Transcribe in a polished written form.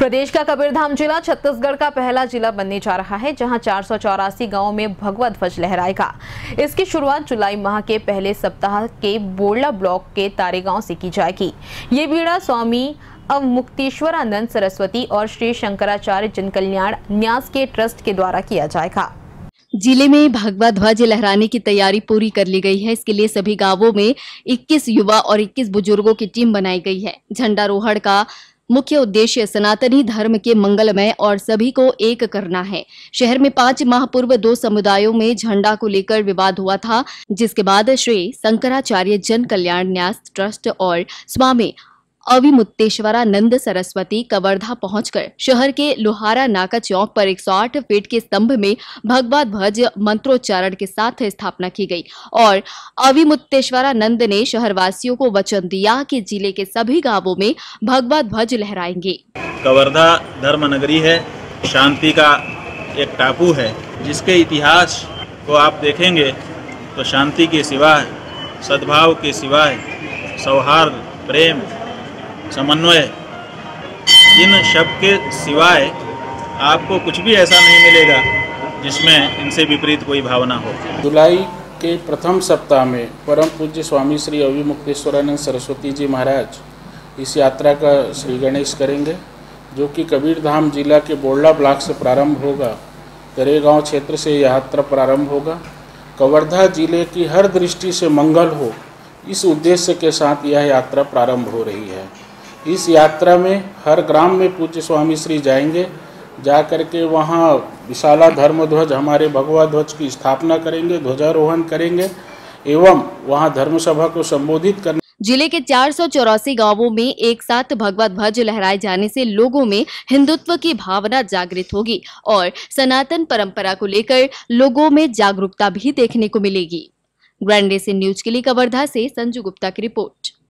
प्रदेश का कबीरधाम जिला छत्तीसगढ़ का पहला जिला बनने जा रहा है, जहां 484 गांवों में भगवा ध्वज लहराएगा। इसकी शुरुआत जुलाई माह के पहले सप्ताह के बोड़ला ब्लॉक के तारेगांव से की जाएगी। ये बीड़ा स्वामी अवमुक्तेश्वरानंद सरस्वती और श्री शंकराचार्य जन कल्याण न्यास के ट्रस्ट के द्वारा किया जाएगा। जिले में भगवा ध्वज लहराने की तैयारी पूरी कर ली गई है। इसके लिए सभी गांवों में 21 युवा और 21 बुजुर्गों की टीम बनाई गई है। झंडारोहण का मुख्य उद्देश्य सनातनी धर्म के मंगलमय और सभी को एक करना है। शहर में 5 माह पूर्व 2 समुदायों में झंडा को लेकर विवाद हुआ था, जिसके बाद श्री शंकराचार्य जन कल्याण न्यास ट्रस्ट और स्वामी अविमुक्तेश्वरानंद सरस्वती कवर्धा पहुंचकर शहर के लोहारा नाका चौक पर 108 फीट के स्तंभ में भगवा ध्वज मंत्रोच्चारण के साथ स्थापना की गई और अविमुक्तेश्वरानंद ने शहरवासियों को वचन दिया कि जिले के सभी गांवों में भगवा ध्वज लहराएंगे। कवर्धा धर्म नगरी है, शांति का एक टापू है, जिसके इतिहास को आप देखेंगे तो शांति के सिवाय, सद्भाव के सिवाय, सौहार्द, प्रेम, समन्वय, इन शब्द के सिवाय आपको कुछ भी ऐसा नहीं मिलेगा जिसमें इनसे विपरीत कोई भावना हो। जुलाई के प्रथम सप्ताह में परम पूज्य स्वामी श्री अविमुक्तेश्वरानंद सरस्वती जी महाराज इस यात्रा का श्री गणेश करेंगे, जो कि कबीरधाम जिला के बोड़ला ब्लॉक से प्रारंभ होगा। तरेगांव क्षेत्र से यात्रा प्रारंभ होगा। कवर्धा जिले की हर दृष्टि से मंगल हो, इस उद्देश्य के साथ यह यात्रा प्रारंभ हो रही है। इस यात्रा में हर ग्राम में पूज्य स्वामी श्री जाएंगे, जा करके वहाँ विशाला धर्म ध्वज, हमारे भगवा ध्वज की स्थापना करेंगे, ध्वजारोहण करेंगे एवं वहाँ धर्म सभा को संबोधित करने। जिले के 484 गांवों में एक साथ भगवा ध्वज लहराए जाने से लोगों में हिंदुत्व की भावना जागृत होगी और सनातन परंपरा को लेकर लोगों में जागरूकता भी देखने को मिलेगी। ग्रैंड एशियन न्यूज के लिए कवर्धा से संजू गुप्ता की रिपोर्ट।